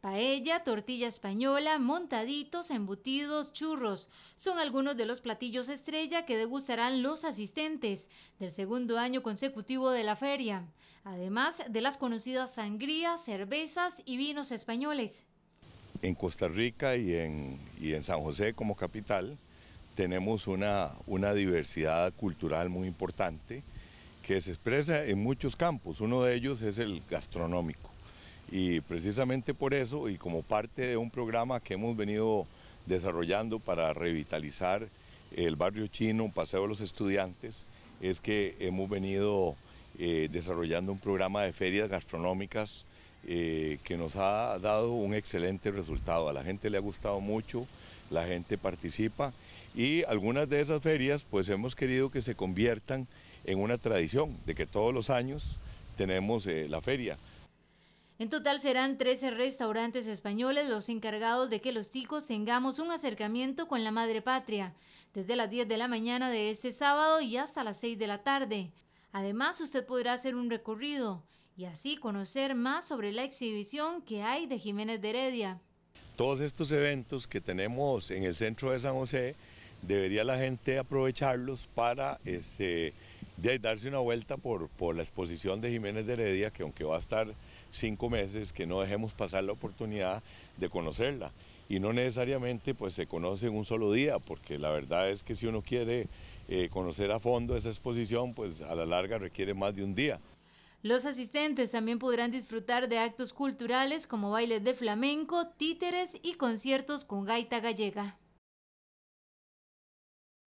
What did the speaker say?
Paella, tortilla española, montaditos, embutidos, churros. Son algunos de los platillos estrella que degustarán los asistentes del segundo año consecutivo de la feria, además de las conocidas sangrías, cervezas y vinos españoles. En Costa Rica y en San José como capital tenemos una diversidad cultural muy importante que se expresa en muchos campos. Uno de ellos es el gastronómico. Y precisamente por eso, y como parte de un programa que hemos venido desarrollando para revitalizar el barrio chino, Paseo de los Estudiantes, es que hemos venido desarrollando un programa de ferias gastronómicas que nos ha dado un excelente resultado. A la gente le ha gustado mucho, la gente participa y algunas de esas ferias pues hemos querido que se conviertan en una tradición de que todos los años tenemos la feria. En total serán 13 restaurantes españoles los encargados de que los ticos tengamos un acercamiento con la madre patria, desde las 10 de la mañana de este sábado y hasta las 6 de la tarde. Además, usted podrá hacer un recorrido y así conocer más sobre la exhibición que hay de Jiménez de Heredia. Todos estos eventos que tenemos en el centro de San José, debería la gente aprovecharlos para darse una vuelta por la exposición de Jiménez de Heredia, que aunque va a estar 5 meses, que no dejemos pasar la oportunidad de conocerla. Y no necesariamente pues se conoce en un solo día, porque la verdad es que si uno quiere conocer a fondo esa exposición, pues a la larga requiere más de un día. Los asistentes también podrán disfrutar de actos culturales como bailes de flamenco, títeres y conciertos con gaita gallega.